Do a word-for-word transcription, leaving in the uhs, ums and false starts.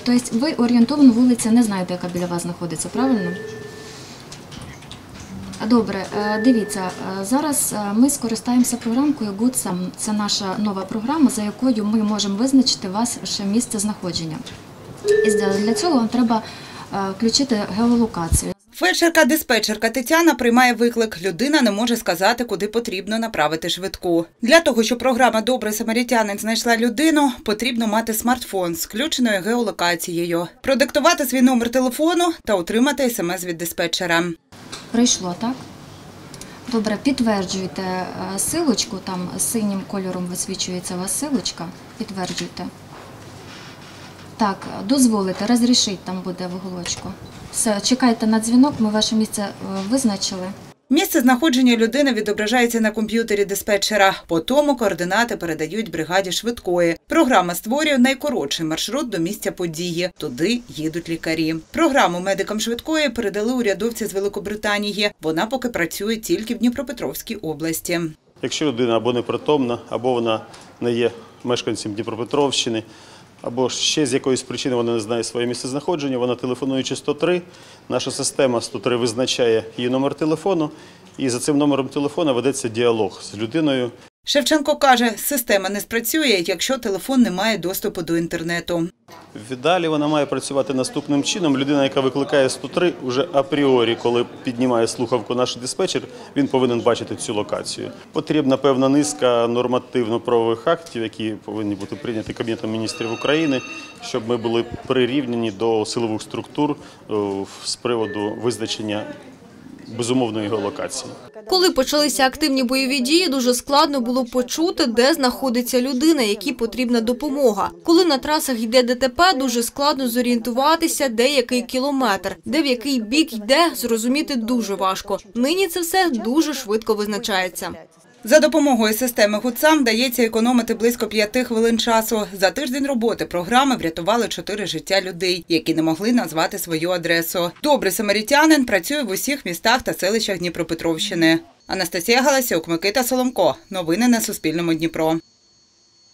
Тобто ви орієнтовно вулиця не знаєте, яка біля вас знаходиться, правильно? Добре, дивіться, зараз ми скористаємося програмкою GoodSum. Це наша нова програма, за якою ми можемо визначити ваше місце знаходження. І для цього вам треба включити геолокацію. Фельдшерка-диспетчерка Тетяна приймає виклик. Людина не може сказати, куди потрібно направити швидку. Для того, щоб програма «Добрий самарітянин» знайшла людину, потрібно мати смартфон з включеною геолокацією, продиктувати свій номер телефону та отримати смс від диспетчера. Прийшло, так? Добре, підтверджуйте силочку, там синім кольором висвічується у вас силочка, підтверджуйте. Так, дозволите, розрішіть, там буде в уголочку. Все, чекайте на дзвінок, ми ваше місце визначили. Місце знаходження людини відображається на комп'ютері диспетчера. Потім координати передають бригаді швидкої. Програма створює найкоротший маршрут до місця події. Туди їдуть лікарі. Програму медикам швидкої передали урядовці з Великобританії. Вона поки працює тільки в Дніпропетровській області. Якщо людина або непритомна, або вона не є мешканцем Дніпропетровщини, або ще з якоїсь причини вона не знає своє місце знаходження, вона телефонуючи сто три, наша система сто три визначає її номер телефону, і за цим номером телефону ведеться діалог з людиною. Шевченко каже, система не спрацює, якщо телефон не має доступу до інтернету. Далі вона має працювати наступним чином. Людина, яка викликає сто три, вже апріорі, коли піднімає слухавку наш диспетчер, він повинен бачити цю локацію. Потрібна певна низка нормативно-правових актів, які повинні бути прийняті Кабінетом міністрів України, щоб ми були прирівняні до силових структур з приводу визначення безумовної геолокації. Коли почалися активні бойові дії, дуже складно було почути, де знаходиться людина, якій потрібна допомога. Коли на трасах йде ДТП, дуже складно зорієнтуватися, де який кілометр, де в який бік йде, зрозуміти дуже важко. Нині це все дуже швидко визначається. За допомогою системи GoodSum вдається економити близько п'яти хвилин часу. За тиждень роботи програми врятували чотири життя людей, які не могли назвати свою адресу. «Добрий самарітянин» працює в усіх містах та селищах Дніпропетровщини. Анастасія Галасюк, Микита Соломко. Новини на Суспільному Дніпро.